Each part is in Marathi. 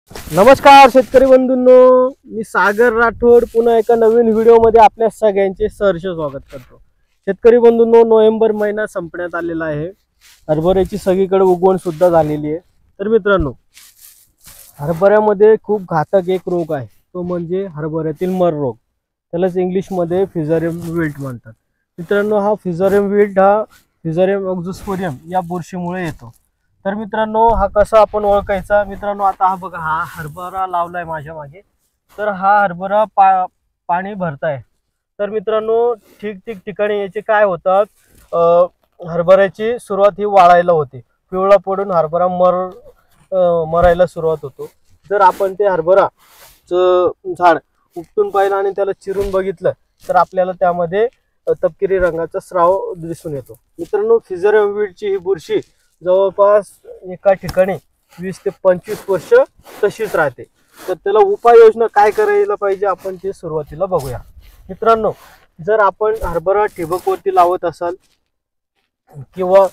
नमस्कार शेतकरी बंधूंनो, मी सागर राठोड पुन्हा एका नवीन व्हिडिओमध्ये आपल्या सगळ्यांचे सहर्ष स्वागत करतो। शेतकरी बंधूंनो, नोव्हेंबर महिना संपण्यात आलेला आहे। हरभऱ्याची सगळीकडे उगवण सुद्धा झालेली आहे। तर मित्रांनो, हरभऱ्यामध्ये खूप घातक एक रोग आहे, तो म्हणजे हरभऱ्यातील मर रोग। त्यालाच इंग्लिशमध्ये फिझारियम विल्ट म्हणतात। मित्रांनो, हा फिझारियम विल्ट हा फिझारियम ऑक्झोस्पोरियम या बुरशीमुळे येतो। तर मित्रांनो, हा कसा आपण ओळखायचा? मित्रांनो, आता हा बघा, हा हरभरा लावलाय माझ्या मागे। तर हा हरभरा पाणी भरताय। तर मित्रांनो, ठीक ठिकाणी याचे काय होतात, हरभऱ्याची सुरुवात ही वाळायला होते, पिवळा पडून हरभरा मरायला सुरुवात होतो। जर आपण ते हरभराचं झाड उपटून पाहिलं आणि त्याला चिरून बघितलं तर आपल्याला त्यामध्ये तपकिरी रंगाचा स्राव दिसून येतो। मित्रांनो, फिझारियम विल्टची ही बुरशी जवळपास एका ठिकाणी 20 ते 25 वर्ष तशीच राहते। तर त्याला उपाययोजना काय करायला पाहिजे, आपण ते सुरुवातीला बघूया। मित्रांनो, जर आपण हरभरा ठिबकवरती लावत असाल किंवा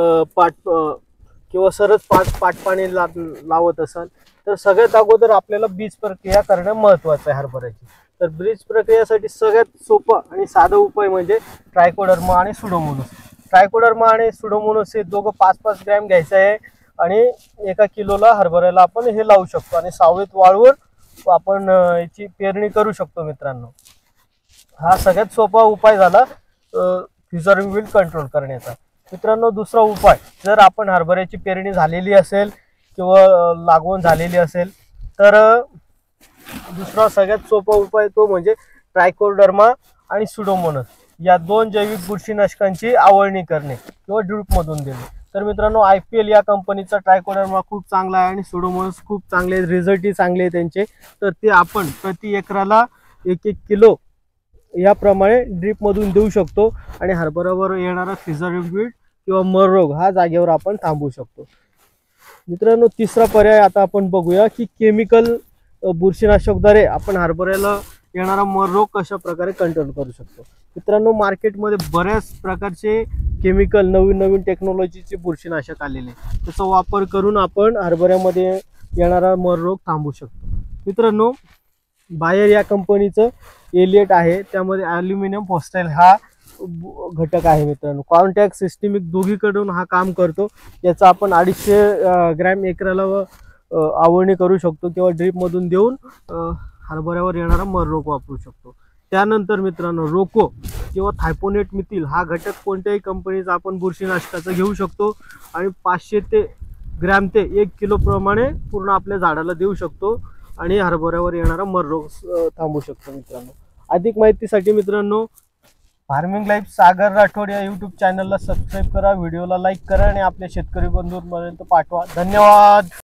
सरच पाट पाणी लावत असाल तर सगळ्यात अगोदर आपल्याला बीज प्रक्रिया करणं महत्त्वाचं आहे हरभऱ्याची। तर बीज प्रक्रियेसाठी सगळ्यात सोपा आणि साधा उपाय म्हणजे ट्रायकोडर्मा आणि सुडोमोनास। ट्रायकोडर्मा आणि सुडोमोनास हे दोघं 5-5 ग्रॅम घ्यायचं आहे आणि 1 किलोला हरभऱ्याला आपण हे लावू शकतो आणि सावलीत वाळवून आपण याची पेरणी करू शकतो। मित्रांनो, हा सगळ्यात सोपा उपाय झाला फिझारियम विल्ट कंट्रोल करण्याचा। मित्रांनो, दुसरा उपाय, जर आपण हरभऱ्याची पेरणी झालेली असेल किंवा लागवण झालेली असेल तर दुसरा सगळ्यात सोपा उपाय तो म्हणजे ट्रायकोडर्मा आणि सुडोमोनास या 2 जैविक बुरशीनाशकांची आवळणी करणे किंवा ड्रिप मधून देणे। तर मित्रांनो, IPL या कंपनीचा ट्रायकोडर्मा खूप चांगला आहे आणि सुडोमोनास खूप चांगले, रिझल्टही चांगले त्यांचे। तर ते आपण प्रति एकराला 1-1 किलो याप्रमाणे ड्रिप मधून देऊ शकतो आणि हरभऱ्यावर येणारा फिझारियम विल्ट किंवा मर रोग हा जागेवर आपण थांबवू शकतो। मित्रांनो, तिसरा पर्याय आता आपण बघूया की केमिकल बुरशीनाशकद्वारे आपण हरभऱ्याला येणारा मर रोग कशा प्रकारे कंट्रोल करू शकतो। मित्रांनो, मार्केटमध्ये बऱ्याच प्रकारचे केमिकल, नवीन टेक्नॉलॉजीचे बुरशीनाशक आलेले, त्याचा वापर करून आपण हरभऱ्यामध्ये येणारा मर रोग थांबवू शकतो। मित्रांनो, बायर या कंपनीचं एलिएट आहे, त्यामध्ये ॲल्युमिनियम फॉस्फाइड हा घटक आहे। मित्रांनो, कॉन्टॅक्ट सिस्टमिक दोघीकडून हा काम करतो। याचा आपण 250 ग्रॅम एकराला आवळणी करू शकतो किंवा ड्रिप मधून देऊन हरभऱ्यावर येणारा मर रोग वापरू शकतो। त्यानंतर मित्रांनो, रोको किंवा थायपोनेट मिथिल हा घटक कोणत्याही कंपनीचा आपण बुरशीनाशकाचा घेऊ शकतो आणि 500 ग्रॅम ते 1 किलो प्रमाणे पूर्ण आपल्या झाडाला देऊ शकतो आणि हरभऱ्यावर येणारा मर रोग थांबवू शकतो। मित्रांनो, अधिक माहितीसाठी मित्रांनो, फार्मिंग लाईफ सागर राठोड या यूट्यूब चॅनलला सबस्क्राईब करा, व्हिडिओला लाईक करा आणि आपल्या शेतकरी बंधूंपर्यंत पाठवा। धन्यवाद।